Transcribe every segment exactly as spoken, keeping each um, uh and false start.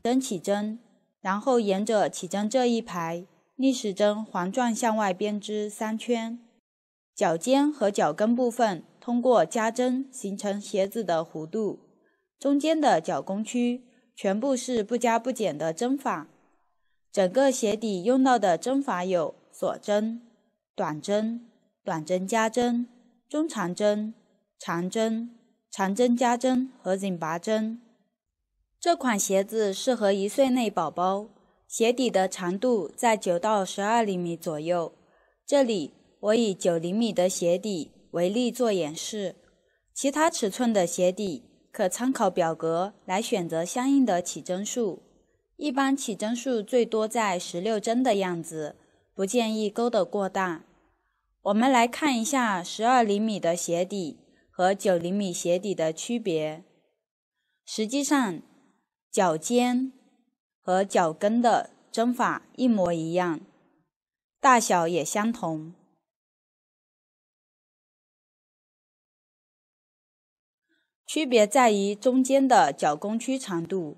针起针，然后沿着起针这一排逆时针环状向外编织三圈。脚尖和脚跟部分通过加针形成鞋子的弧度，中间的脚弓区全部是不加不减的针法。整个鞋底用到的针法有锁针、短针、短针加针、中长针、长针、长针加针和拧拔针。这款鞋子适合一岁内宝宝，鞋底的长度在九到十二厘米左右。这里我以九厘米的鞋底为例做演示，其他尺寸的鞋底可参考表格来选择相应的起针数。一般起针数最多在十六针的样子，不建议勾得过大。我们来看一下十二厘米的鞋底和九厘米鞋底的区别。实际上，脚尖和脚跟的针法一模一样，大小也相同。区别在于中间的脚弓区长度。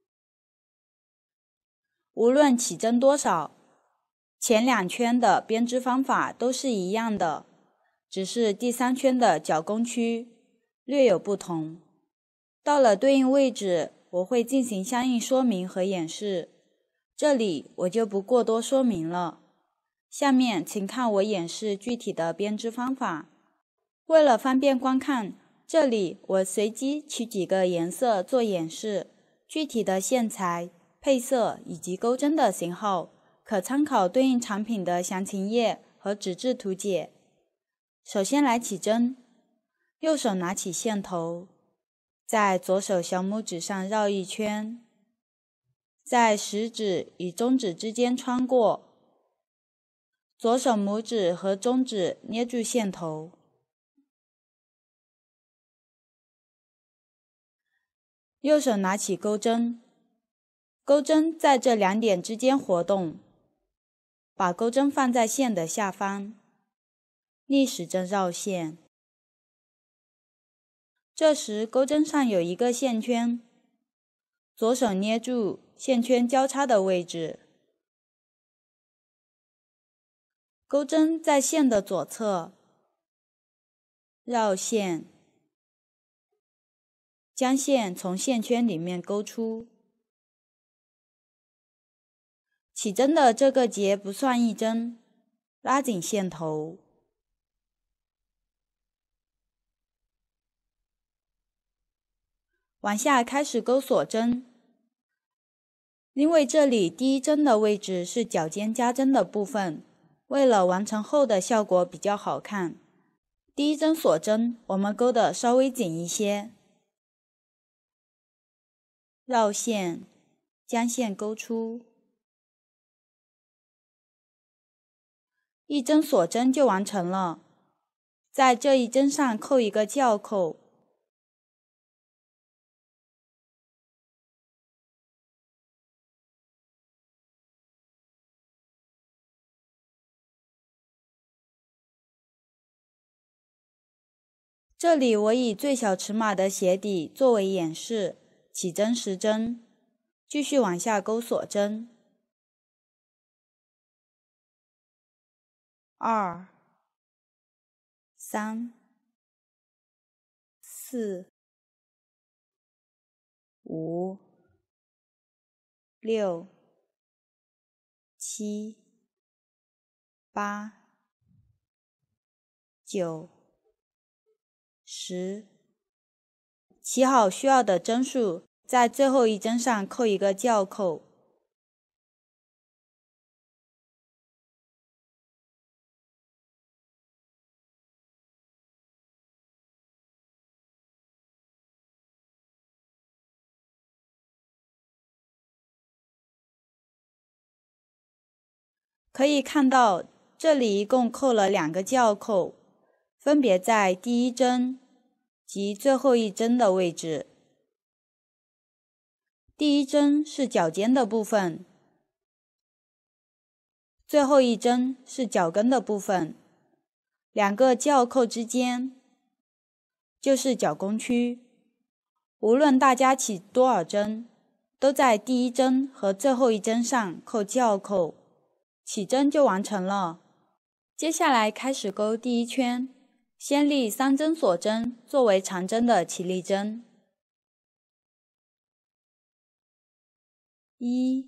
无论起针多少，前两圈的编织方法都是一样的，只是第三圈的脚弓区略有不同。到了对应位置，我会进行相应说明和演示，这里我就不过多说明了。下面请看我演示具体的编织方法。为了方便观看，这里我随机取几个颜色做演示，具体的线材、配色以及钩针的型号，可参考对应产品的详情页和纸质图解。首先来起针，右手拿起线头，在左手小拇指上绕一圈，在食指与中指之间穿过，左手拇指和中指捏住线头，右手拿起钩针，钩针在这两点之间活动，把钩针放在线的下方，逆时针绕线。这时钩针上有一个线圈，左手捏住线圈交叉的位置，钩针在线的左侧，绕线，将线从线圈里面勾出。起针的这个结不算一针，拉紧线头。往下开始钩锁针，因为这里第一针的位置是脚尖加针的部分，为了完成后的效果比较好看，第一针锁针我们钩得稍微紧一些，绕线，将线勾出，一针锁针就完成了。在这一针上扣一个校扣，这里我以最小尺码的鞋底作为演示，起针十针，继续往下钩锁针。二、三、四、五、六、七、八、九、十，起好需要的针数，在最后一针上扣一个校扣。可以看到，这里一共扣了两个校扣，分别在第一针及最后一针的位置。第一针是脚尖的部分，最后一针是脚跟的部分，两个校扣之间就是脚弓区。无论大家起多少针， 都在第一针和最后一针上扣校扣，起针就完成了。接下来开始钩第一圈，先立三针锁针作为长针的起立针。一、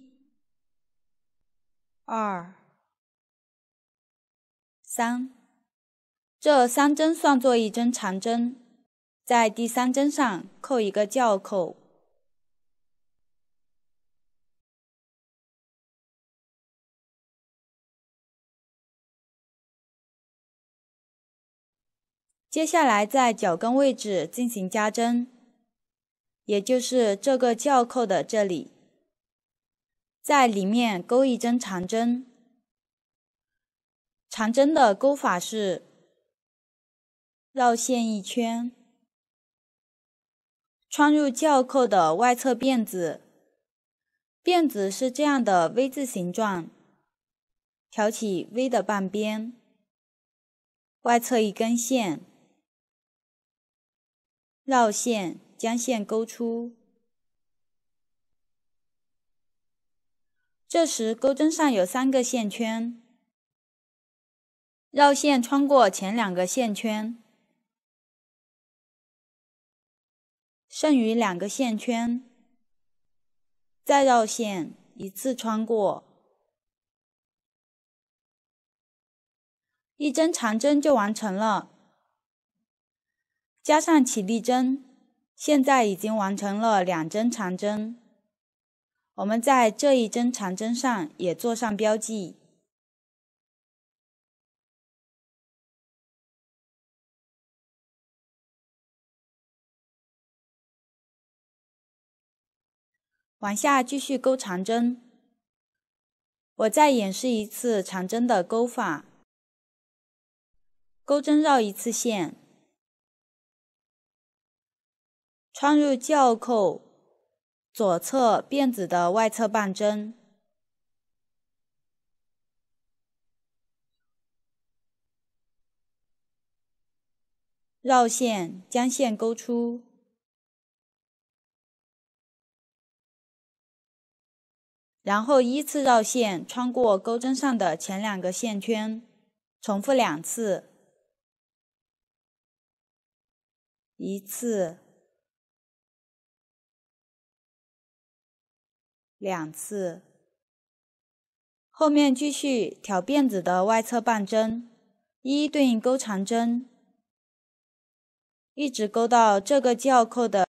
二、三，这三针算作一针长针，在第三针上扣一个校扣。接下来在脚跟位置进行加针，也就是这个校扣的这里，在里面钩一针长针。长针的钩法是绕线一圈，穿入校扣的外侧辫子，辫子是这样的 V 字形状，挑起 V 的半边，外侧一根线，绕线将线勾出。这时钩针上有三个线圈，绕线穿过前两个线圈，剩余两个线圈，再绕线一次穿过，一针长针就完成了。加上起立针，现在已经完成了两针长针。我们在这一针长针上也做上标记。往下继续钩长针，我再演示一次长针的钩法。钩针绕一次线，穿入校扣左侧辫子的外侧半针，绕线将线勾出，然后依次绕线穿过钩针上的前两个线圈，重复两次，一次，两次。后面继续挑辫子的外侧半针，一一对应钩长针，一直钩到这个校扣的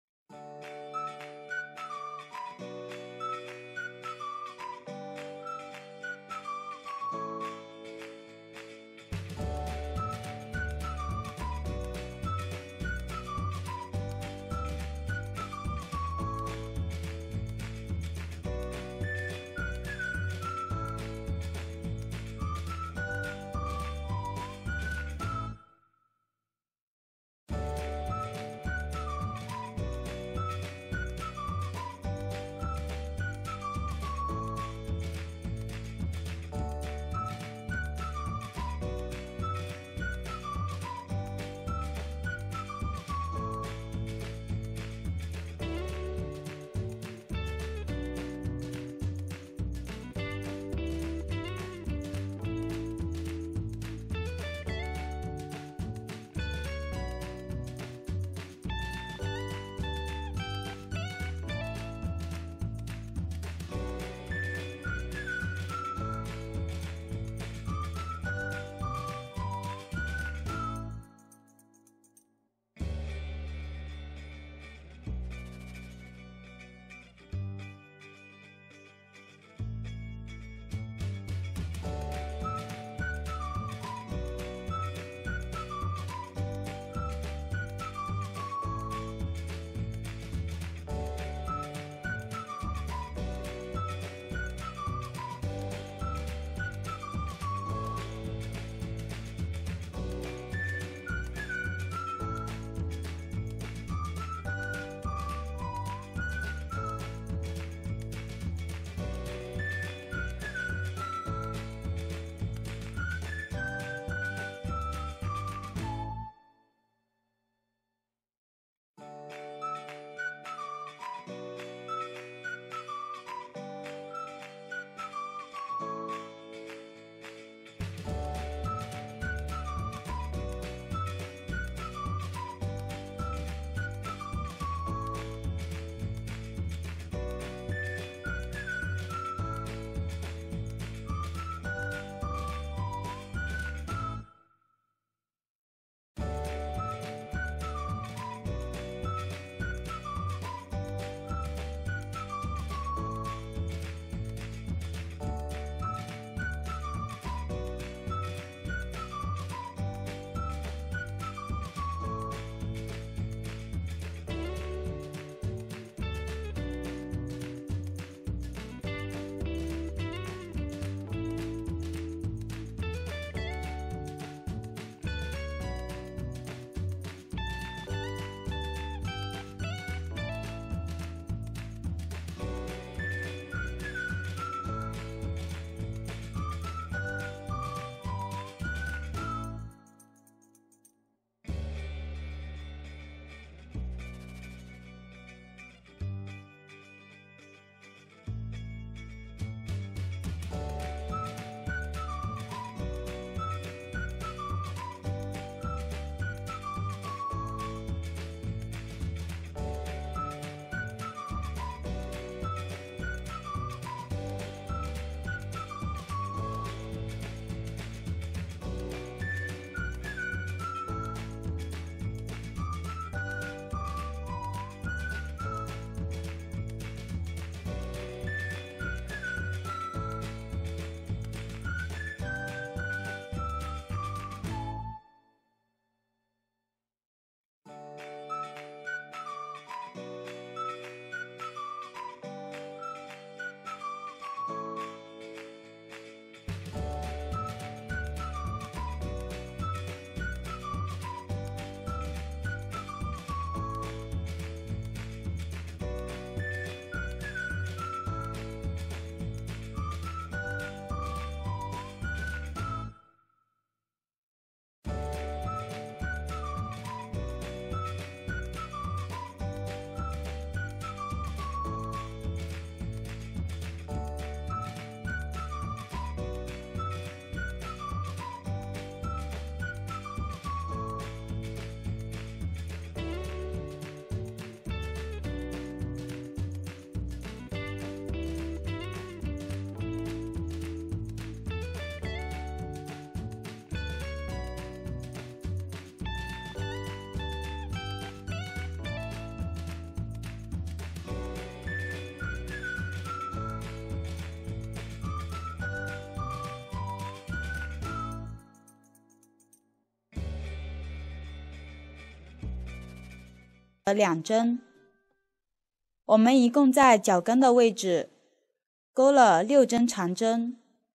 两针。我们一共在脚跟的位置钩了六针长针。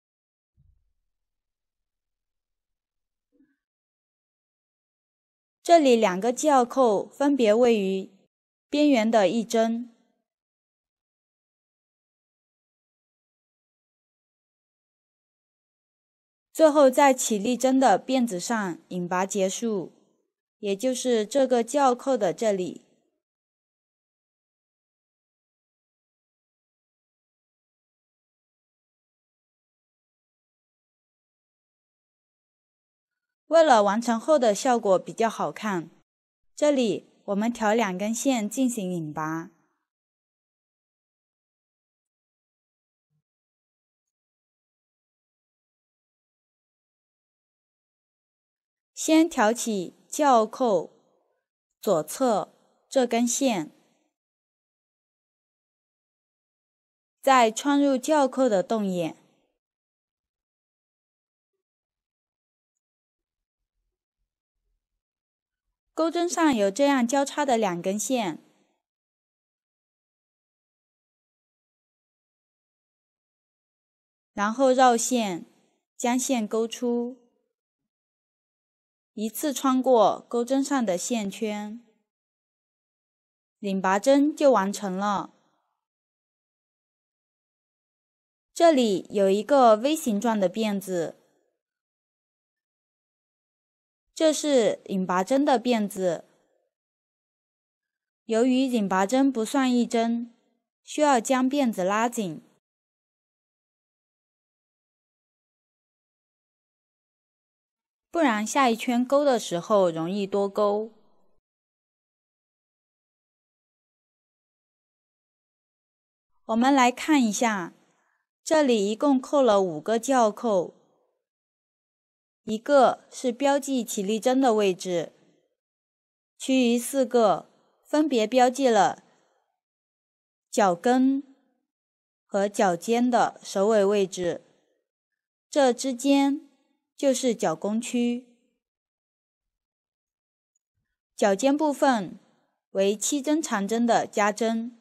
这里两个系腰扣分别位于边缘的一针，最后在起立针的辫子上引拔结束，也就是这个系腰扣的这里。为了完成后的效果比较好看，这里我们调两根线进行引拔。先挑起系腰扣左侧这根线，再穿入系腰扣的洞眼。钩针上有这样交叉的两根线，然后绕线，将线勾出，一次穿过钩针上的线圈，引拔针就完成了。这里有一个 V 形状的辫子，这是引拔针的辫子。由于引拔针不算一针，需要将辫子拉紧，不然下一圈钩的时候容易多钩。我们来看一下，这里一共扣了五个系腰扣，一个是标记起立针的位置，其余四个分别标记了脚跟和脚尖的首尾位置，这之间就是脚弓区。脚尖部分为七针长针的加针，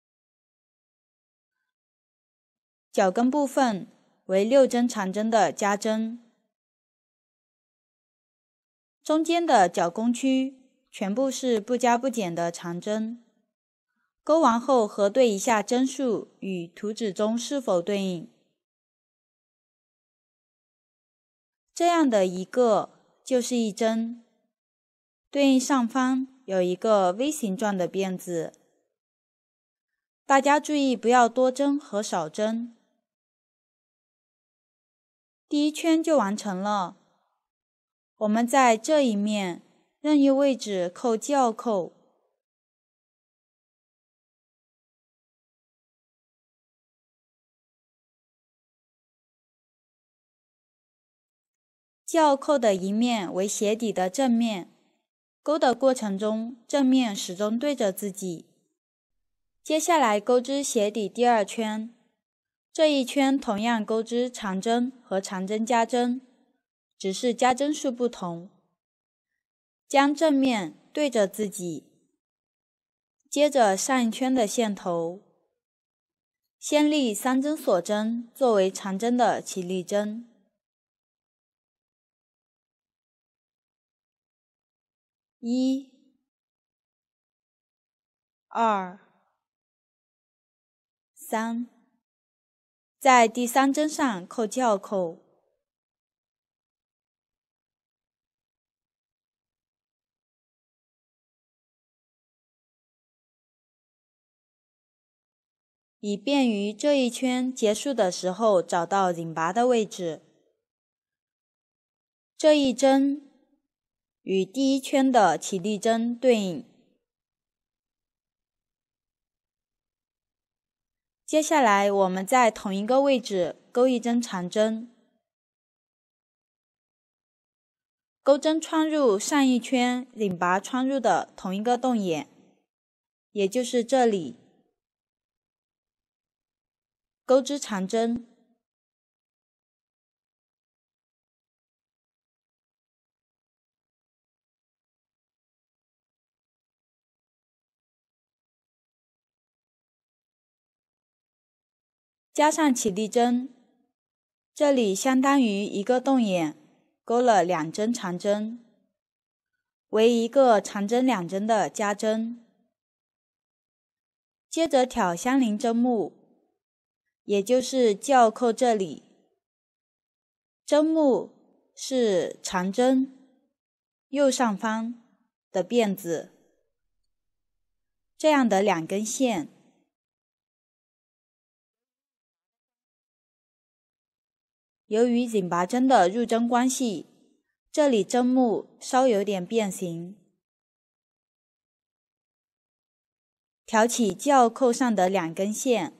脚跟部分为六针长针的加针，中间的脚弓区全部是不加不减的长针。钩完后核对一下针数与图纸中是否对应。这样的一个就是一针，对应上方有一个 V 形状的辫子。大家注意不要多针和少针。第一圈就完成了。我们在这一面任意位置扣系腰扣，系腰扣的一面为鞋底的正面，钩的过程中正面始终对着自己。接下来钩织鞋底第二圈，这一圈同样钩织长针和长针加针，只是加针数不同。将正面对着自己，接着上一圈的线头，先立三针锁针作为长针的起立针。一、二、三，在第三针上扣系腰扣。以便于这一圈结束的时候找到引拔的位置。这一针与第一圈的起立针对应。接下来我们在同一个位置钩一针长针，钩针穿入上一圈引拔穿入的同一个洞眼，也就是这里，钩织长针。 加上起立针，这里相当于一个洞眼勾了两针长针，为一个长针两针的加针。接着挑相邻针目，也就是轿扣这里，针目是长针右上方的辫子，这样的两根线。由于紧拔针的入针关系，这里针目稍有点变形。挑起轿扣上的两根线，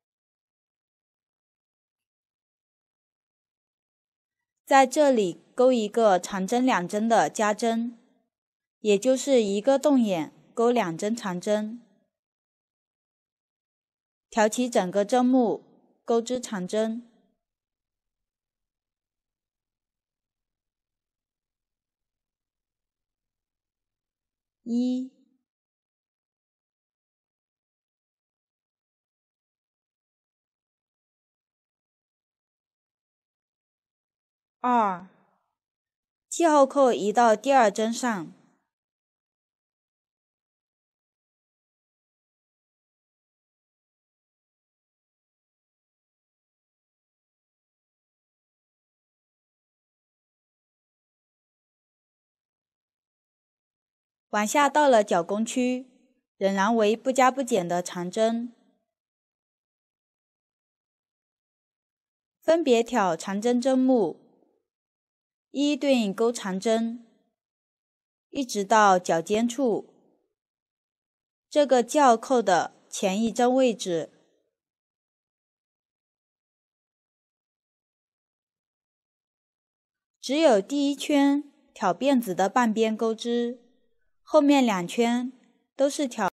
在这里勾一个长针两针的加针，也就是一个洞眼勾两针长针。挑起整个针目，钩织长针。一、二，轿扣移到第二针上。往下到了脚弓区，仍然为不加不减的长针，分别挑长针针目，一一对应钩长针，一直到脚尖处，这个轿扣的前一针位置。只有第一圈挑辫子的半边钩织，后面两圈都是挑。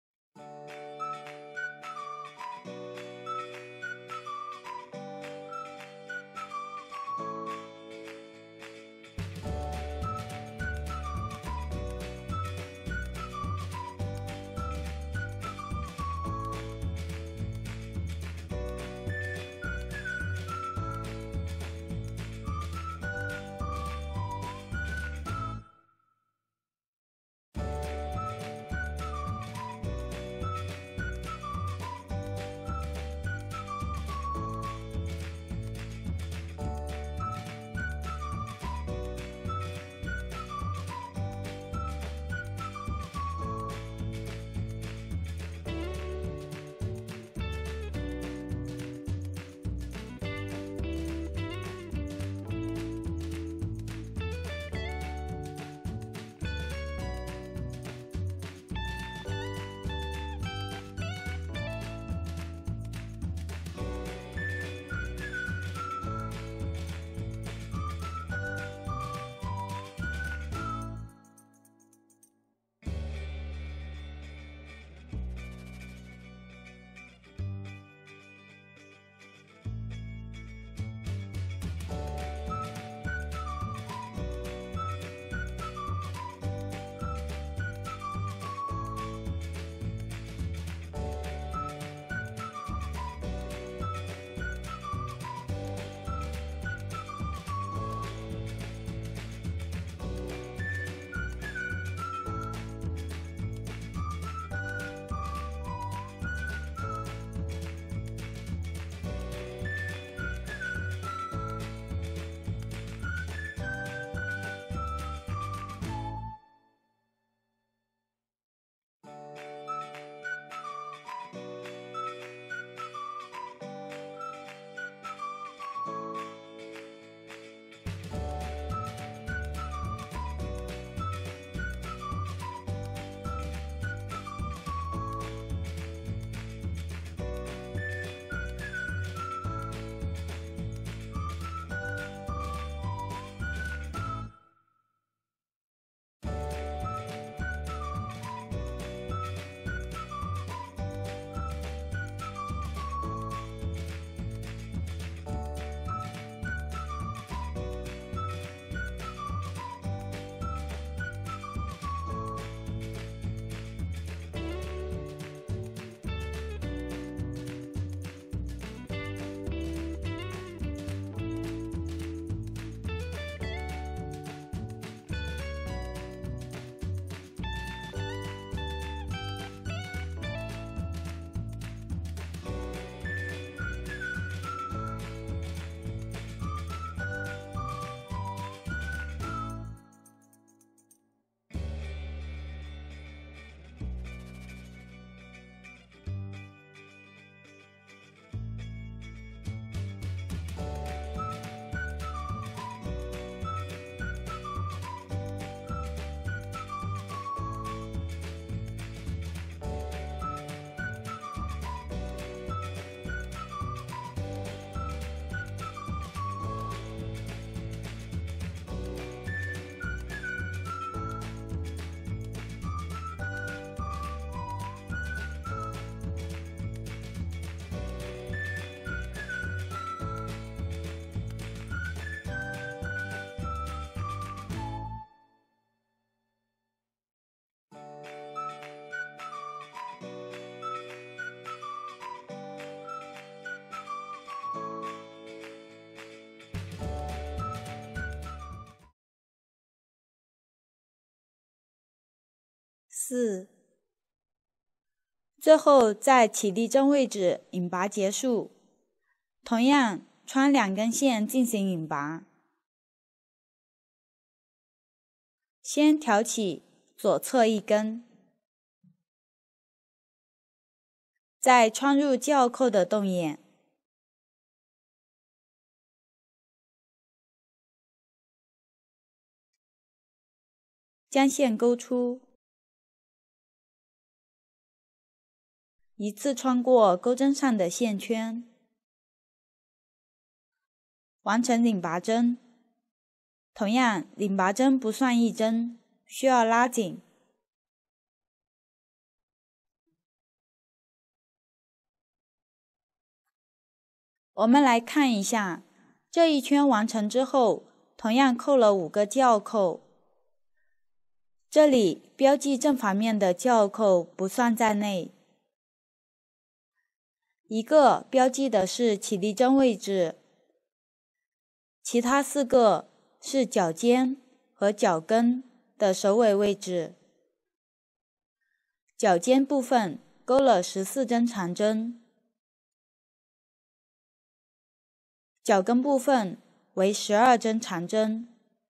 四。最后在起立针位置引拔结束，同样穿两根线进行引拔。先挑起左侧一根，再穿入轿扣的洞眼，将线勾出，一次穿过钩针上的线圈，完成引拔针。同样，引拔针不算一针，需要拉紧。我们来看一下，这一圈完成之后，同样扣了五个轿扣。这里标记正反面的轿扣不算在内，一个标记的是起立针位置，其他四个是脚尖和脚跟的首尾位置。脚尖部分勾了十四针长针，脚跟部分为十二针长针，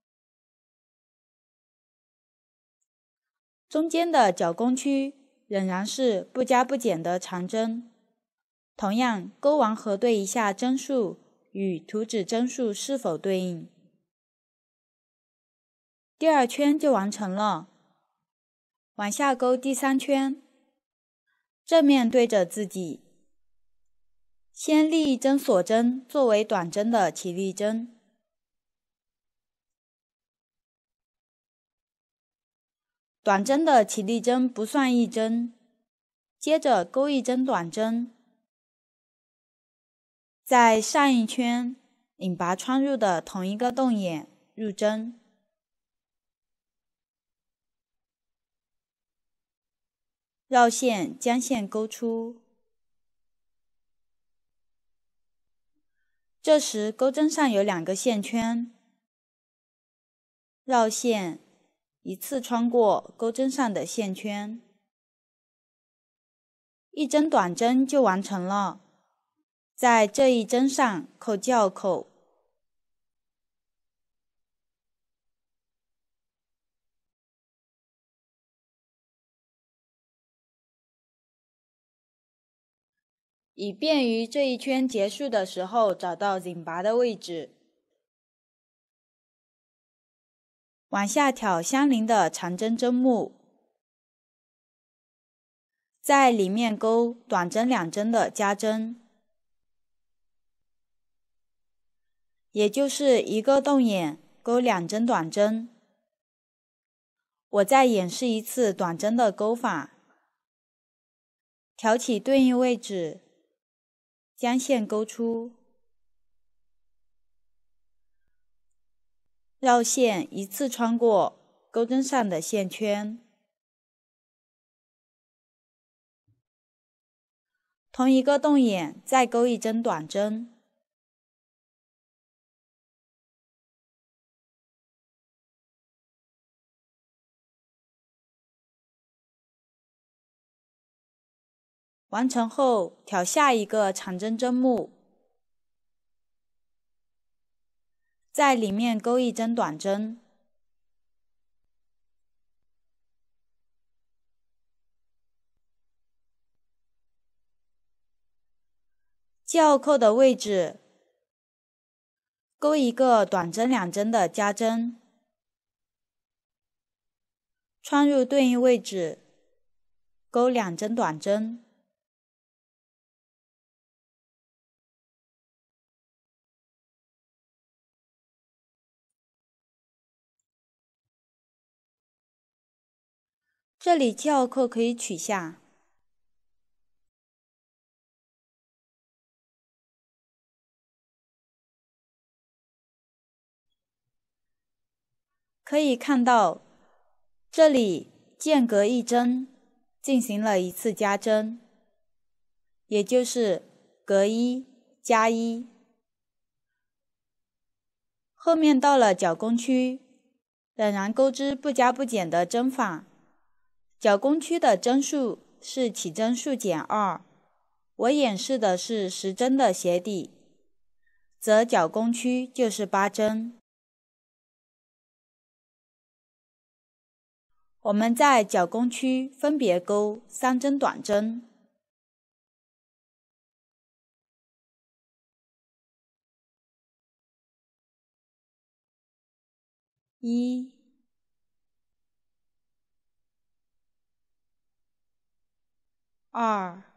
中间的脚弓区仍然是不加不减的长针。同样，钩完核对一下针数与图纸针数是否对应。第二圈就完成了。往下钩第三圈，正面对着自己，先立一针锁针作为短针的起立针，短针的起立针不算一针，接着钩一针短针，在上一圈引拔穿入的同一个洞眼入针，绕线将线勾出。这时钩针上有两个线圈，绕线一次穿过钩针上的线圈，一针短针就完成了。在这一针上扣轿扣，以便于这一圈结束的时候找到引拔的位置。往下挑相邻的长针针目，在里面钩短针两针的加针，也就是一个洞眼钩两针短针。我再演示一次短针的钩法，挑起对应位置，将线勾出，绕线一次穿过钩针上的线圈，同一个洞眼再钩一针短针，完成后挑下一个长针针目，在里面钩一针短针，轿扣的位置钩一个短针两针的加针，穿入对应位置钩两针短针，这里轿扣可以取下。可以看到，这里间隔一针进行了一次加针，也就是隔一加一。后面到了脚弓区，仍然钩织不加不减的针法， 角弓区的针数是起针数减二，我演示的是十针的鞋底，则角弓区就是八针。我们在角弓区分别钩三针短针，一、二、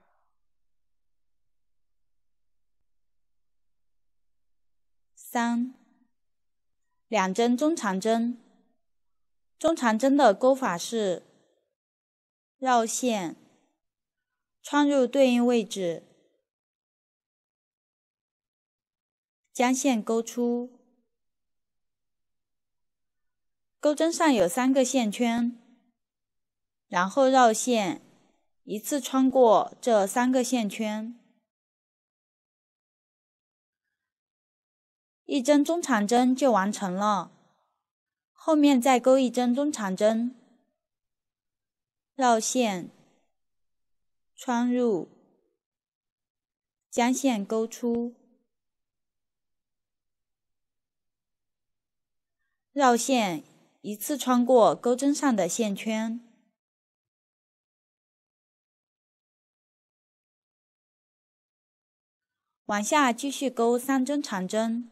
三，两针中长针。中长针的钩法是绕线，穿入对应位置，将线钩出。钩针上有三个线圈，然后绕线，一次穿过这三个线圈。一针中长针就完成了，后面再钩一针中长针，绕线，穿入，将线钩出，绕线，一次穿过钩针上的线圈。往下继续钩三针长针，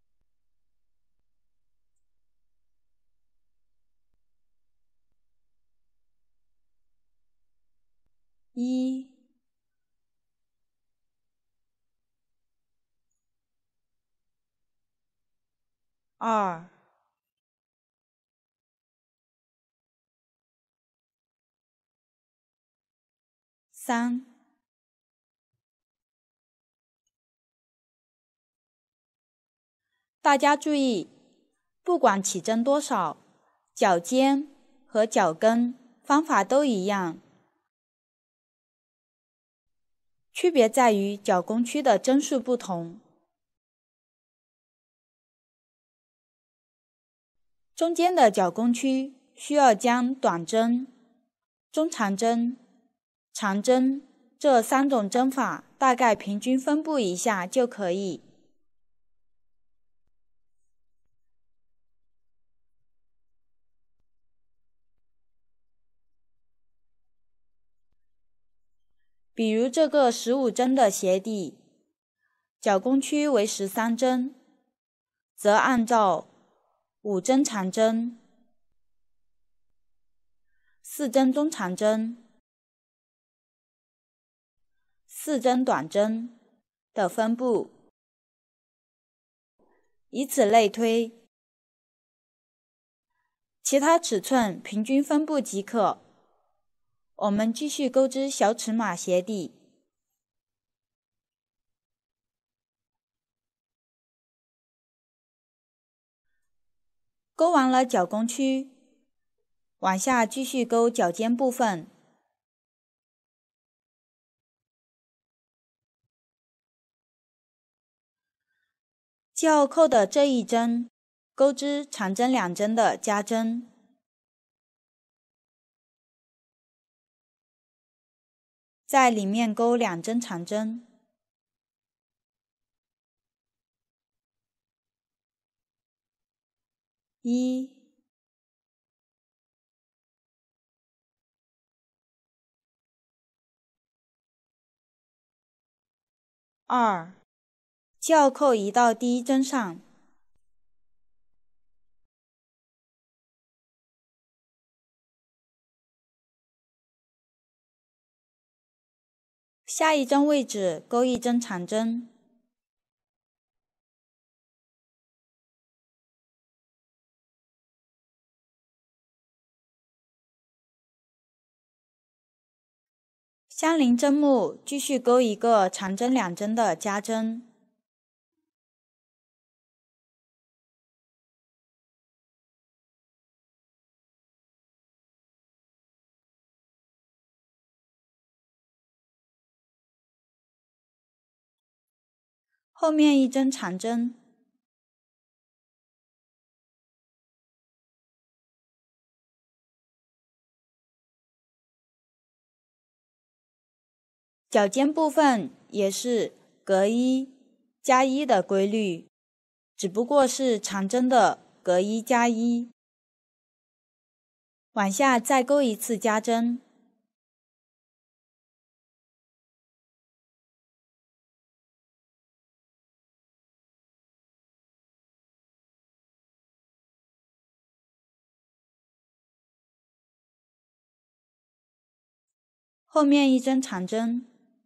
一、二、三。大家注意，不管起针多少，角尖和角根方法都一样，区别在于角弓区的针数不同。中间的角弓区需要将短针、中长针、长针这三种针法大概平均分布一下就可以。比如这个十五针的鞋底，角弓区为十三针，则按照五针长针、四针中长针、四针短针的分布，以此类推，其他尺寸平均分布即可。我们继续钩织小尺码鞋底。钩完了角弓区，往下继续钩角尖部分。系后扣的这一针，钩织长针两针的加针。在里面钩两针长针，一、二，系后扣移到第一针上，下一针位置钩一针长针，相邻针目继续钩一个长针两针的加针。后面一针长针， 角尖部分也是隔一加一的规律，只不过是长针的隔一加一。往下再钩一次加针，后面一针长针，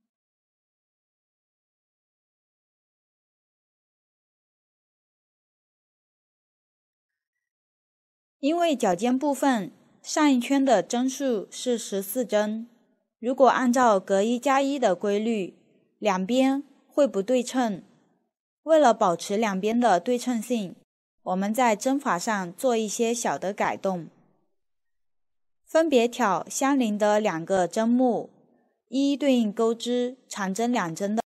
因为角尖部分上一圈的针数是十四针，如果按照隔一加一的规律，两边会不对称。为了保持两边的对称性，我们在针法上做一些小的改动，分别挑相邻的两个针目，一一对应钩织长针两针的